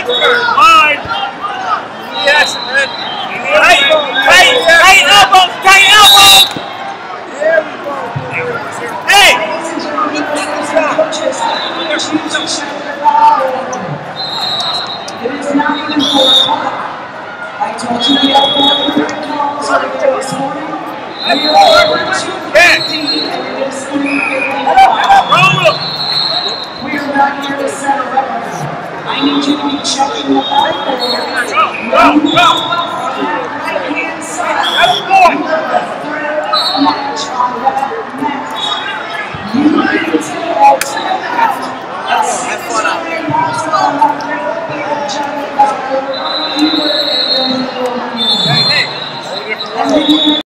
Mine. Yes, man. Tight elbow. Hey. It is not even 4 o'clock. I told you we have 4 calls on this morning. We are over 2:15 and it is 3:55. We are not here to set a record. I need you to be checking the ball forward. On that right-hand side, you have the thread match on that mat. You need to go to the mat. Have fun out there.